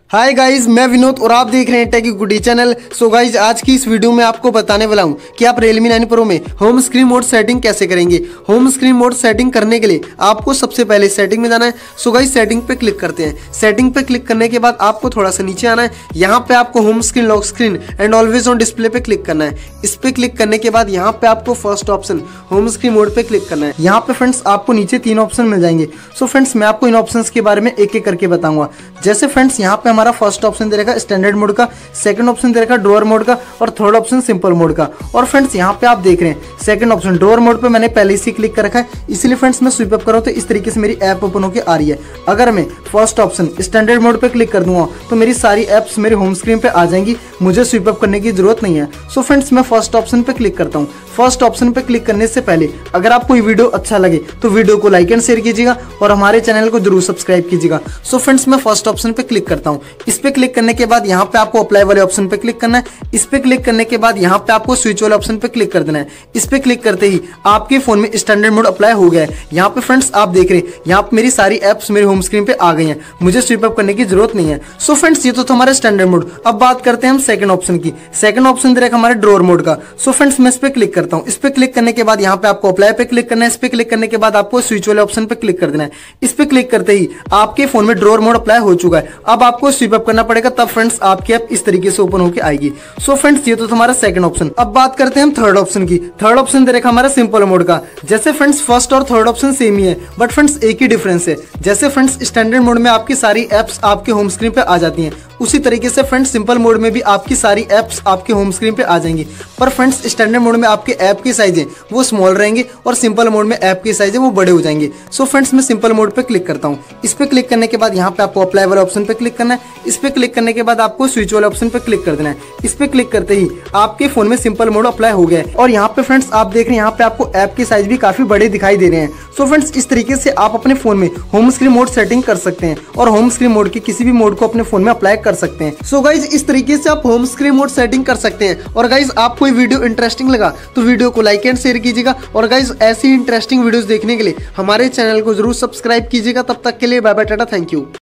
Hi guys, मैं विनोद और आप देख रहे हैं tech goody channel. So guys, आज की इस वीडियो में आपको बताने वाला हूं कि आप Realme 9 Pro में होम स्क्रीन मोड सेटिंग कैसे करेंगे। होम स्क्रीन मोड सेटिंग करने के लिए आपको सबसे पहले सेटिंग में जाना है। सो गाइज, सेटिंग पे क्लिक करते हैं। सेटिंग पे क्लिक करने के बाद आपको थोड़ा सा नीचे आना है। यहाँ पे आपको home screen, lock screen and always on display पे क्लिक करना है। इस पे क्लिक करने के बाद यहाँ पे आपको first option home screen mode पे क्लिक करना है। यहाँ पे फ्रेंड्स आपको नीचे 3 ऑप्शन मिल जाएंगे। सो फ्रेंड्स, मैं आपको इन ऑप्शन के बारे में एक एक करके बताऊंगा। जैसे फ्रेंड्स, यहाँ पे हमारा फर्स्ट ऑप्शन दे रखा स्टैंडर्ड मोड का, सेकंड ऑप्शन दे रखा ड्रॉअर मोड का और थर्ड ऑप्शन सिंपल मोड का। और फ्रेंड्स, यहाँ पे आप देख रहे हैं सेकंड ऑप्शन ड्रॉअर मोड पे मैंने पहले से क्लिक कर रखा है, इसलिए फ्रेंड्स मैं स्वीप अप कर रहा हूं तो इस तरीके से मेरी ऐप ओपन होकर आ रही है। अगर मैं फर्स्ट ऑप्शन स्टैंडर्ड मोड पे क्लिक कर दूंगा तो मेरी सारी एप्स मेरे होम स्क्रीन पे आ जाएंगी, मुझे स्वीप अप करने की जरूरत नहीं है। सो फ्रेंड्स, मैं फर्स्ट ऑप्शन पे क्लिक करता हूँ। फर्स्ट ऑप्शन पे क्लिक करने से पहले अगर आपको ये वीडियो अच्छा लगे तो वीडियो को लाइक एंड शेयर कीजिएगा और हमारे चैनल को जरूर सब्सक्राइब कीजिएगा। सो फ्रेंड्स, मैं फर्स्ट ऑप्शन पे क्लिक करता हूँ। इस पे क्लिक करने के बाद यहाँ पे आपको अप्लाई वाले ऑप्शन पे क्लिक करना है। इस पे क्लिक करने के बाद यहाँ पे आपको स्विच वाले ऑप्शन पे क्लिक कर देना है। इस पे क्लिक करते ही आपके फोन में स्टैंडर्ड मोड अप्लाई हो गया है। यहाँ पे फ्रेंड्स आप देख रहे हैं, यहाँ पे मेरी सारी एप्स मेरे होम स्क्रीन पे आ गई हैं, मुझे स्वीप अप करने की जरूरत नहीं है। सो फ्रेंड्स, ये तो हमारा स्टैंडर्ड मोड। अब बात करते हैं हम सेकंड ऑप्शन की। सेकंड ऑप्शन दे रखा हमारे ड्रॉअर मोड का। सो फ्रेंड्स, मैं इस पे क्लिक करता हूँ। इस पे क्लिक करने के बाद यहाँ पे आपको अप्लाई पे क्लिक करना है। इस पे क्लिक करने के बाद आपको स्विच वाले ऑप्शन पे क्लिक कर देना है। इस पे क्लिक करते ही आपके फोन में ड्रॉअर मोड अप्लाई हो चुका है। अब आपको स्वीप अप करना पड़ेगा, तब फ्रेंड्स आपकी ऐप इस तरीके से ओपन होकर आएगी। सो फ्रेंड्स, ये तो हमारा सेकंड ऑप्शन। अब बात करते हैं हम थर्ड ऑप्शन की। थर्ड ऑप्शन दे रखा हमारा सिंपल मोड का। जैसे फ्रेंड्स फर्स्ट और थर्ड ऑप्शन सेम ही है, बट फ्रेंड्स एक ही डिफरेंस है। जैसे फ्रेंड्स स्टैंडर्ड मोड में आपकी सारी एप्स आपके होम स्क्रीन पे आ जाती हैं, उसी तरीके से फ्रेंड्स सिंपल मोड में भी आपकी सारी एप्स आपके होम स्क्रीन पे आ जाएंगी। पर फ्रेंड्स स्टैंडर्ड मोड में आपके ऐप की साइज है वो स्मॉल रहेंगे और सिंपल मोड में ऐप की साइज है वो बड़े हो जाएंगे। सो फ्रेंड्स, मैं सिंपल मोड पे क्लिक करता हूँ। इस पे क्लिक करने के बाद यहाँ पे आपको अप्लाई वाले ऑप्शन पे क्लिक करना है। इस पे क्लिक करने के बाद आपको स्विच वाले ऑप्शन पे क्लिक कर देना है। इस पे क्लिक करते ही आपके फोन में सिंपल मोड अप्लाई हो गया है। और यहाँ पे फ्रेंड्स आप देख रहे हैं, यहाँ पे आपको ऐप की साइज भी काफी बड़े दिखाई दे रहे हैं। सो फ्रेंड्स, इस तरीके से आप अपने फोन में होम स्क्रीन मोड सेटिंग कर सकते हैं और होम स्क्रीन मोड के किसी भी मोड को अपने फोन में अप्लाई कर सकते हैं। सो गाइज, इस तरीके से आप होम स्क्रीन मोड सेटिंग कर सकते हैं। और गाइज, आपको ये वीडियो इंटरेस्टिंग लगा तो वीडियो को लाइक एंड शेयर कीजिएगा। और गाइज, ऐसी इंटरेस्टिंग वीडियोस देखने के लिए हमारे चैनल को जरूर सब्सक्राइब कीजिएगा। तब तक के लिए bye bye, tata, thank you.